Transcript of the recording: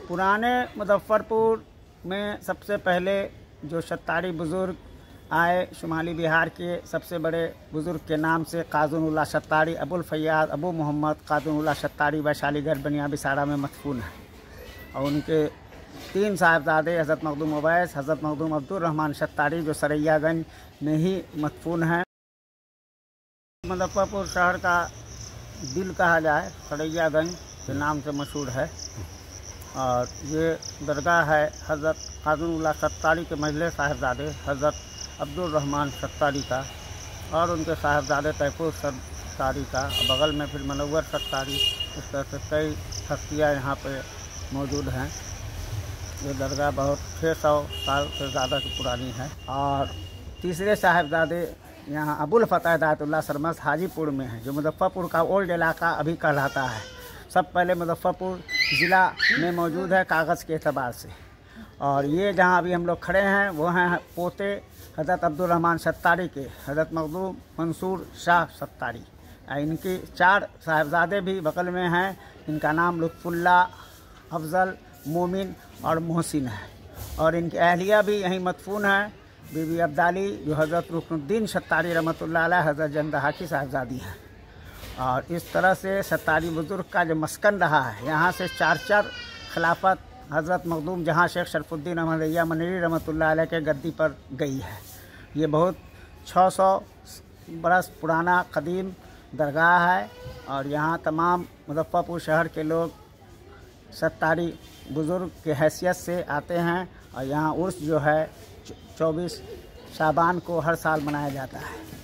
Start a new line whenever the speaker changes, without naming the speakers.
पुराने मुजफ्फरपुर में सबसे पहले जो सत्तारी बुज़ुर्ग आए, शुमाली बिहार के सबसे बड़े बुज़ुर्ग के नाम से काज़ुनुल्लाह सत्तारी, अबुल फैयाज़ अबू मोहम्मद काज़ुनुल्लाह सत्तारी वैशालीगढ़ बनिया बिसाड़ा में मदफून है। और उनके 3 साहिबजादे हज़रत मखदूम उवैस, हज़रत मखदूम अब्दुल रहमान सत्तारी जो सरैयागंज में ही मदफून हैं। मुजफ्फरपुर शहर का दिल कहा जाए, सरैयागंज के नाम से मशहूर है। और ये दरगाह है हज़रत काज़ुनुल्लाह सत्तारी के मझले साहिबजादे हज़रत अब्दुल रहमान सत्तारी का और उनके साहिबजादे तैफूर सत्तारी का, बगल में फिर मनव्वर सत्तारी। इस तरह से कई हस्तियाँ यहाँ पे मौजूद हैं। ये दरगाह बहुत 600 साल से ज़्यादा की पुरानी है। और तीसरे साहिबजादे यहाँ अबुल फ़तह हिदायतुल्लाह सरमस हाजीपुर में है, जो मुजफ्फरपुर का ओल्ड इलाका अभी कहलाता है। सब पहले मुजफ्फरपुर ज़िला में मौजूद है कागज़ के एतबार से। और ये जहाँ अभी हम लोग खड़े हैं वो हैं पोते हज़रत अब्दुल रहमान सत्तारी के, हज़रत मखदूम मंसूर शाह सत्तारी। इनकी 4 साहिबजादे भी बगल में हैं। इनका नाम लुत्फ़ुल्लाह, अफज़ल, मोमिन और मोहसिन है। और इनकी अहलिया भी यहीं मदफून है, बीबी अब्दाली जो हज़रत रुकनुद्दीन सत्तारी रहमतुल्लाह अलैह हज़रत जंदहा की साहिबजादी हैं। और इस तरह से सत्तारी बुज़ुर्ग का जो मस्कन रहा है, यहाँ से 4 खिलाफत हज़रत मखदूम जहाँ शेख शरफुद्दीन अहमद रैया मनेरी रहमतुल्लाह अलैह के गद्दी पर गई है। ये बहुत 600 बरस पुराना कदीम दरगाह है। और यहाँ तमाम मुजफ्फरपुर शहर के लोग सत्तारी बुज़ुर्ग के हैसियत से आते हैं। और यहाँ उर्स जो है 24 शाबान को हर साल मनाया जाता है।